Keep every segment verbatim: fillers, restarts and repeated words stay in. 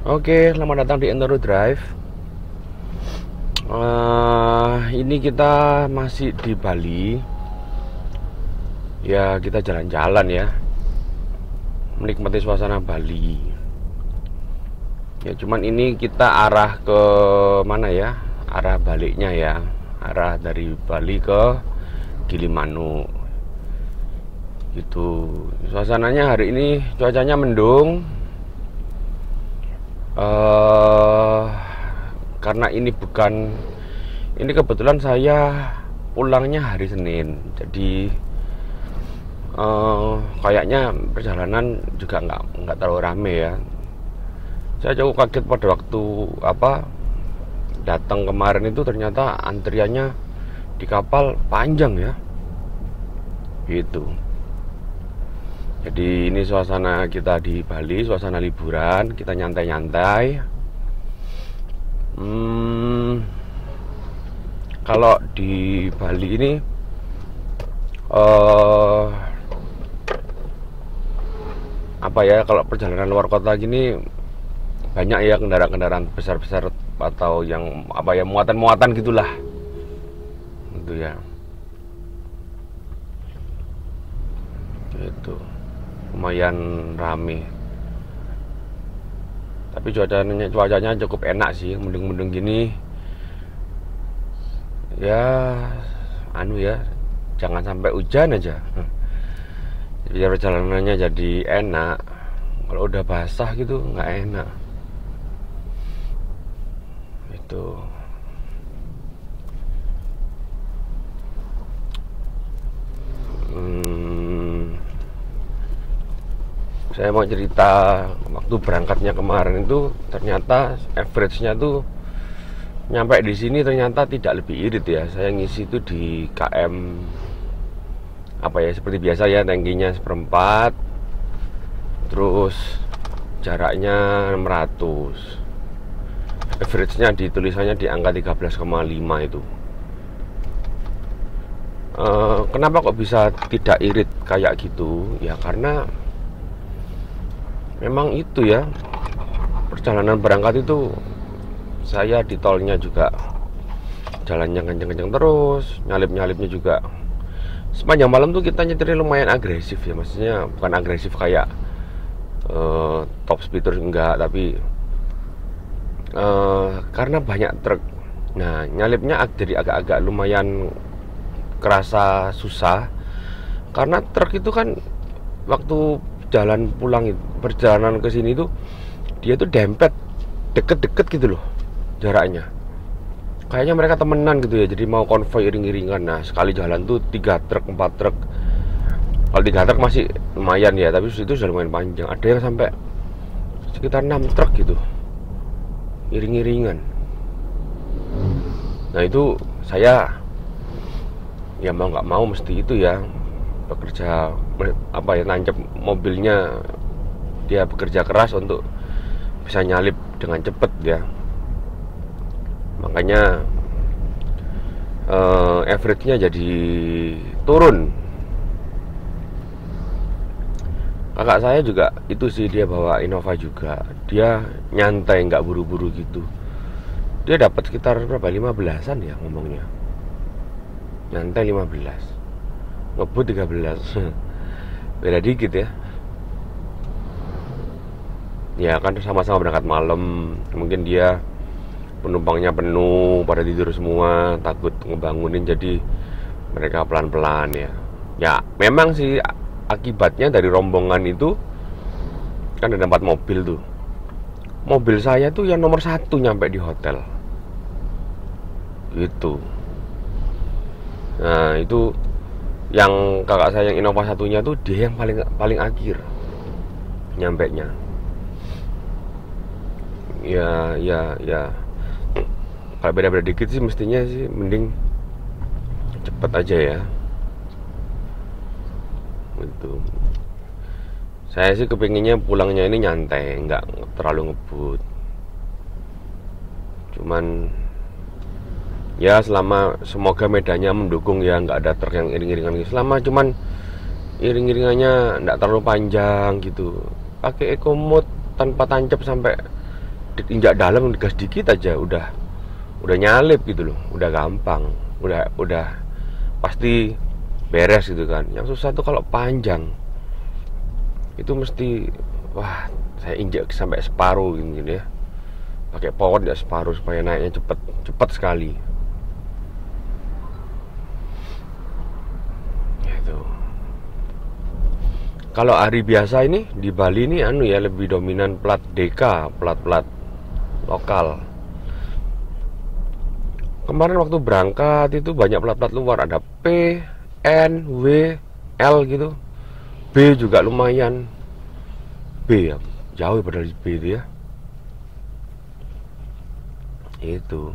Oke, selamat datang di Enduro Drive. Uh, ini kita masih di Bali. Ya, kita jalan-jalan ya, menikmati suasana Bali. Ya, cuman ini kita arah ke mana ya? Arah baliknya ya, arah dari Bali ke Gilimanuk. Gitu. Suasananya hari ini cuacanya mendung. Uh, karena ini bukan ini kebetulan saya pulangnya hari Senin, jadi uh, kayaknya perjalanan juga nggak nggak terlalu rame ya. Saya cukup kaget pada waktu apa datang kemarin itu, ternyata antriannya di kapal panjang ya, gitu. Jadi ini suasana kita di Bali, suasana liburan, kita nyantai-nyantai. Hmm, kalau di Bali ini, uh, apa ya? Kalau perjalanan luar kota gini banyak ya kendaraan-kendaraan besar-besar atau yang apa ya muatan-muatan gitulah, gitu ya. Itu lumayan rame, tapi cuacanya cuacanya cukup enak sih, mendung-mendung gini ya. Anu ya, jangan sampai hujan aja, biar perjalanannya jadi enak. Kalau udah basah gitu nggak enak itu. hmm, Saya mau cerita waktu berangkatnya kemarin itu, ternyata average-nya tuh nyampe di sini ternyata tidak lebih irit ya. Saya ngisi itu di K M apa ya, seperti biasa ya, tangkinya seperempat, terus jaraknya enam ratus. Average-nya di tulisannya di angka tiga belas koma lima itu. E, kenapa kok bisa tidak irit kayak gitu? Ya karena memang itu ya, perjalanan berangkat itu saya di tolnya juga jalannya kenceng-kenceng terus, nyalip-nyalipnya juga sepanjang malam tuh kita nyetirnya lumayan agresif ya. Maksudnya bukan agresif kayak uh, top speed terus, enggak, tapi uh, karena banyak truk. Nah, nyalipnya jadi agak-agak lumayan kerasa susah, karena truk itu kan waktu jalan pulang, perjalanan ke sini tuh dia tuh dempet deket-deket gitu loh jaraknya. Kayaknya mereka temenan gitu ya, jadi mau konvoy iring-iringan. Nah, sekali jalan tuh tiga truk, empat truk. Kalau tiga truk masih lumayan ya, tapi itu sudah lumayan panjang. Ada yang sampai sekitar enam truk gitu, iring-iringan. Nah, itu saya ya mau nggak mau mesti itu ya, bekerja apa ya, nancep mobilnya, dia bekerja keras untuk bisa nyalip dengan cepet ya. Makanya uh, average-nya jadi turun. Kakak saya juga itu sih, dia bawa Innova juga, dia nyantai, nggak buru-buru gitu. Dia dapat sekitar berapa, lima belasan ya ngomongnya, nyantai lima belas, ngebut tiga belas. Beda dikit ya. Ya kan sama-sama berangkat malam, mungkin dia penumpangnya penuh, pada tidur semua, takut ngebangunin, jadi mereka pelan-pelan ya. Ya memang sih akibatnya dari rombongan itu kan ada empat mobil tuh. Mobil saya tuh yang nomor satu nyampe di hotel gitu. Nah, itu yang kakak saya yang Innova satunya tuh, dia yang paling paling akhir nyampe nya. Ya ya ya kalau beda-beda dikit sih mestinya sih mending cepet aja ya. Itu saya sih kepinginnya pulangnya ini nyantai, nggak terlalu ngebut. Cuman ya selama, semoga medannya mendukung ya, nggak ada truk yang iring-iringan gitu. Selama cuman iring-iringannya nggak terlalu panjang gitu, pakai eco mode tanpa tancap sampai injak dalam gas dikit aja udah udah nyalip gitu loh, udah gampang, udah udah pasti beres gitu kan. Yang susah tuh kalau panjang itu mesti, wah, saya injak sampai separuh gini ya, pakai power ya separuh supaya naiknya cepet cepet sekali gitu. Kalau hari biasa ini di Bali ini anu ya, lebih dominan plat D K, plat-plat lokal. Kemarin waktu berangkat itu banyak plat-plat luar, ada P, N, W, L gitu. B juga lumayan. B ya, jauh padahal B itu ya. Itu.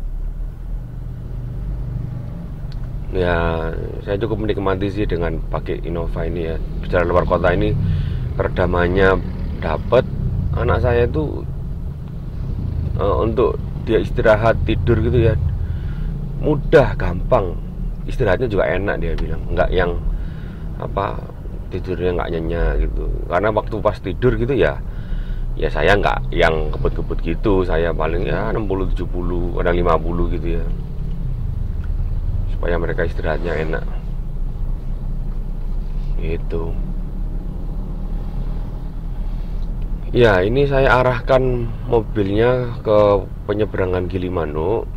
Ya, saya cukup menikmati sih dengan pakai Innova ini ya. Bicara luar kota ini, redamannya dapat. Anak saya itu uh, untuk dia istirahat tidur gitu ya, mudah, gampang. Istirahatnya juga enak, dia bilang. Nggak yang apa, tidurnya nggak nyenyak gitu. Karena waktu pas tidur gitu ya, ya saya nggak yang kebut-kebut gitu. Saya paling ya enam puluh tujuh puluh, kadang lima puluh gitu ya, supaya mereka istirahatnya enak gitu. Ya, ini saya arahkan mobilnya ke penyeberangan Gilimanuk.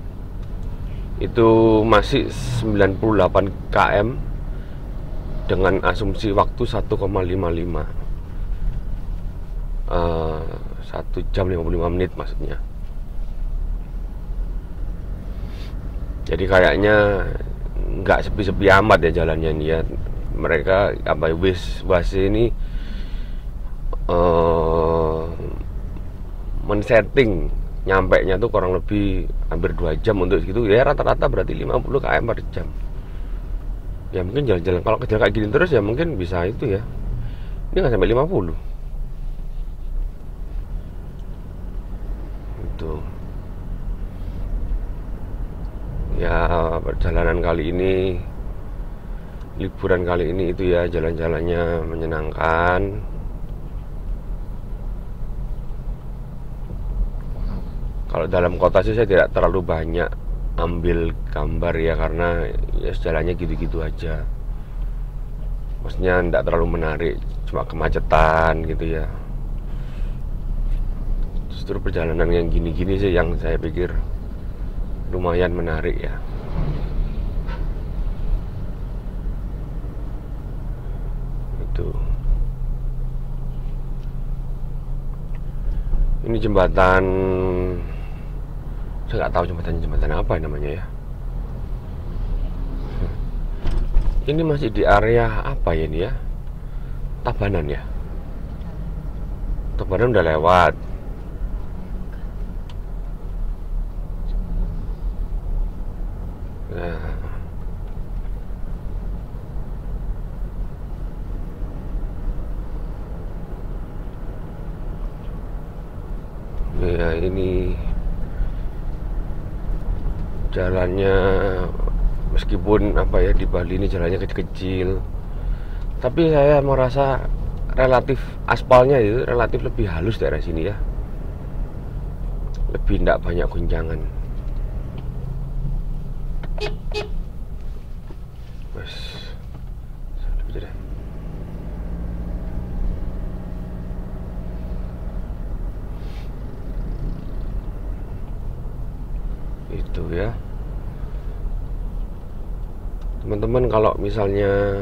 Itu masih sembilan puluh delapan kilometer dengan asumsi waktu satu koma lima lima, uh, satu jam lima puluh lima menit maksudnya. Jadi kayaknya nggak sepi-sepi amat ya jalannya ini ya. Mereka apa wis wasi ini uh, men-setting nyampe nya tuh kurang lebih hampir dua jam untuk segitu ya, rata-rata berarti lima puluh kilometer per jam. Ya mungkin jalan-jalan, kalau kecil kayak gini terus ya mungkin bisa itu ya. Ini nggak sampai lima puluh. Itu. Ya, perjalanan kali ini, liburan kali ini itu ya, jalan-jalannya menyenangkan. Kalau dalam kota sih saya tidak terlalu banyak ambil gambar ya, karena ya jalannya gitu-gitu aja. Maksudnya tidak terlalu menarik, cuma kemacetan gitu ya. Justru perjalanan yang gini-gini sih yang saya pikir lumayan menarik ya. Itu. Ini jembatan, saya nggak tahu jembatan jembatan apa namanya ya. Ini masih di area apa ya ini ya? Tabanan ya. Tabanan udah lewat. Nah, ya ini jalannya, meskipun apa ya, di Bali ini jalannya kecil-kecil, tapi saya merasa relatif aspalnya itu relatif lebih halus daerah sini ya, lebih tidak banyak guncangan. Wes, itu ya teman-teman. Kalau misalnya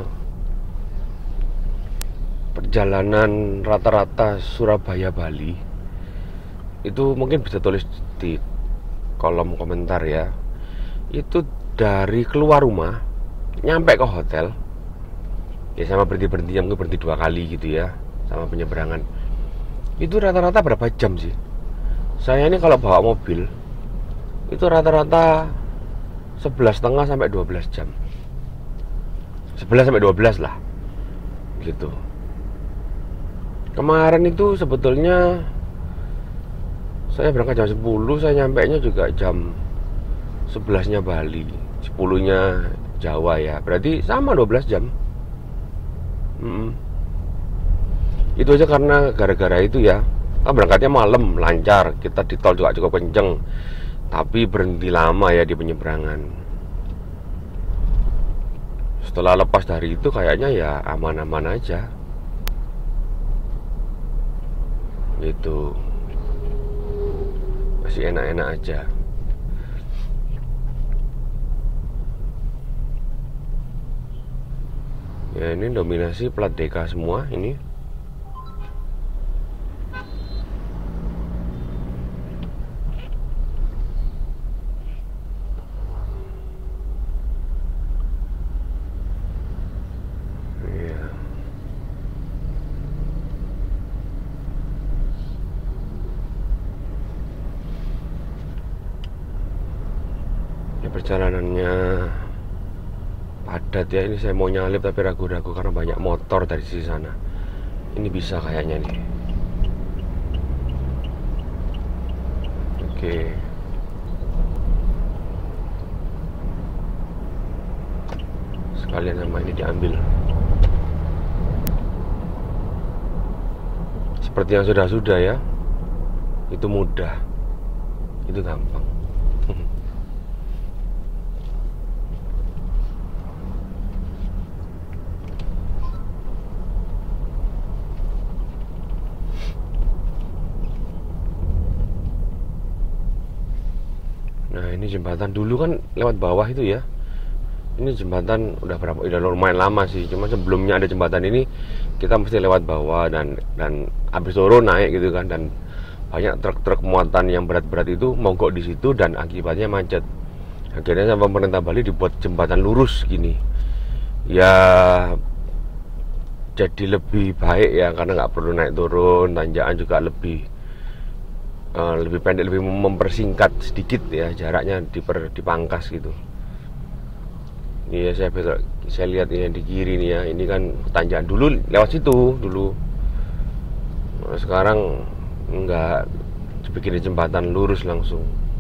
perjalanan rata-rata Surabaya Bali itu mungkin bisa tulis di kolom komentar ya. Itu dari keluar rumah nyampe ke hotel ya, sama berhenti-berhenti, mungkin berhenti dua kali gitu ya, sama penyeberangan, itu rata-rata berapa jam sih? Saya ini kalau bawa mobil itu rata-rata sebelas setengah sampai dua belas jam, sebelas sampai dua belas lah gitu. Kemarin itu sebetulnya saya berangkat jam sepuluh, saya nyampe nya juga jam sebelasnya Bali, sepuluhnya Jawa ya, berarti sama dua belas jam. hmm. Itu aja karena gara-gara itu ya, Ah, berangkatnya malam, lancar. Kita di tol juga cukup kenceng. Tapi berhenti lama ya di penyeberangan. Setelah lepas dari itu kayaknya ya aman-aman aja. Gitu. Masih enak-enak aja. Ya ini dominasi plat D K semua ini. Iya. Ini perjalanannya padat ya. Ini saya mau nyalip tapi ragu-ragu karena banyak motor dari sisi sana. Ini bisa kayaknya nih. Oke. Sekalian sama ini diambil. Seperti yang sudah-sudah ya. Itu mudah. Itu gampang. Nah ini jembatan dulu kan lewat bawah itu ya. Ini jembatan udah berapa? Udah lumayan lama sih. Cuma sebelumnya ada jembatan ini kita mesti lewat bawah dan dan habis turun naik gitu kan, dan banyak truk-truk muatan yang berat-berat itu mogok di situ dan akibatnya macet. Akhirnya sama pemerintah Bali dibuat jembatan lurus gini. Ya jadi lebih baik ya karena nggak perlu naik turun, tanjakan juga lebih uh, lebih pendek, lebih mempersingkat sedikit ya jaraknya, diper, dipangkas gitu. Iya saya besok, saya lihat ini yang di kiri nih ya, ini kan tanjakan dulu lewat situ dulu. Nah, sekarang enggak, dibikin jembatan lurus langsung.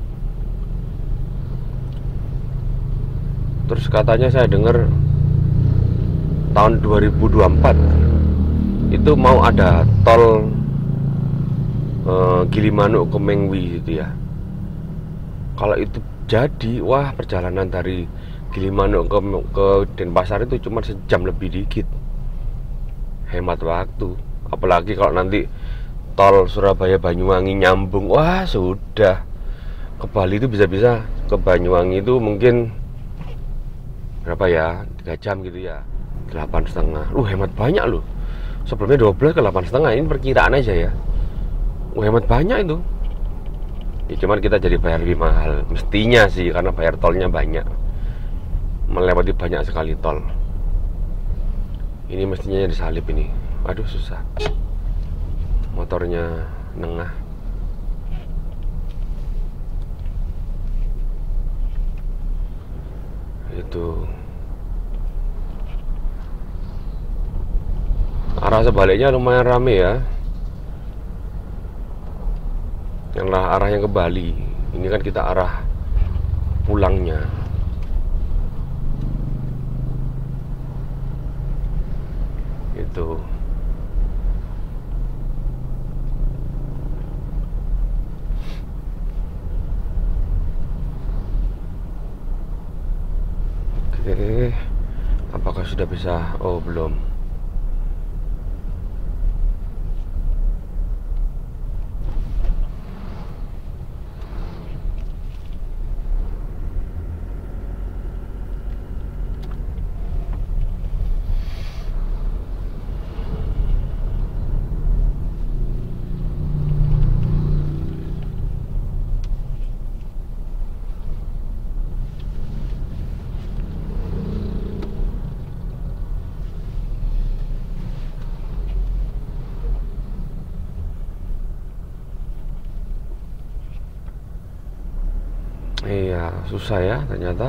Terus katanya saya dengar tahun dua ribu dua puluh empat itu mau ada tol uh, Gilimanuk ke Mengwi gitu ya. Kalau itu jadi, wah perjalanan dari Gilimanuk ke, ke Denpasar itu cuma sejam lebih dikit. Hemat waktu. Apalagi kalau nanti tol Surabaya Banyuwangi nyambung, wah sudah. Ke Bali itu bisa-bisa ke Banyuwangi itu mungkin berapa ya, tiga jam gitu ya, delapan setengah. Lu hemat banyak loh. Sebelumnya dua belas ke delapan setengah, ini perkiraan aja ya. Lu hemat banyak itu. Ya cuman kita jadi bayar lebih mahal mestinya sih, karena bayar tolnya banyak, melewati banyak sekali tol. Ini mestinya disalip ini. Aduh susah. Motornya nengah. Itu arah sebaliknya lumayan rame ya. Yang lah arahnya ke Bali. Ini kan kita arah pulangnya. Itu oke, apakah sudah bisa? Oh belum. Iya, susah ya ternyata.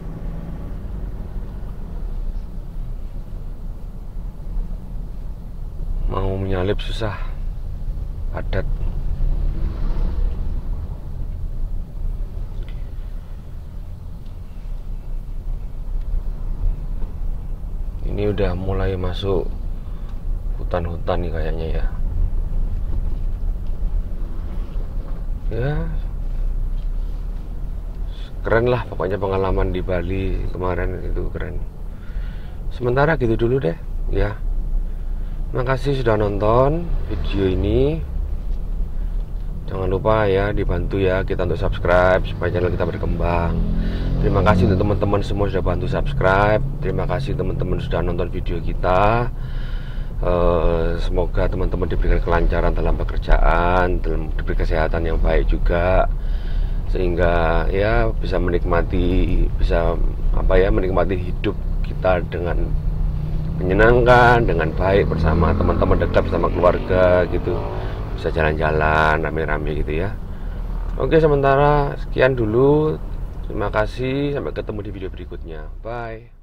Mau menyalip susah, padat. Ini udah mulai masuk hutan-hutan nih kayaknya ya. ya keren lah pokoknya pengalaman di Bali kemarin itu keren. Sementara gitu dulu deh ya. Makasih sudah nonton video ini. Jangan lupa ya dibantu ya kita untuk subscribe supaya channel kita berkembang. Terima kasih untuk teman-teman semua sudah bantu subscribe. Terima kasih teman-teman sudah nonton video kita. uh, Semoga teman-teman diberikan kelancaran dalam pekerjaan, dalam diberi kesehatan yang baik juga, sehingga ya bisa menikmati bisa apa ya menikmati hidup kita dengan menyenangkan, dengan baik bersama teman-teman dekat, bersama keluarga gitu. Bisa jalan-jalan rame-rame gitu ya. Oke, sementara sekian dulu. Terima kasih, sampai ketemu di video berikutnya. Bye.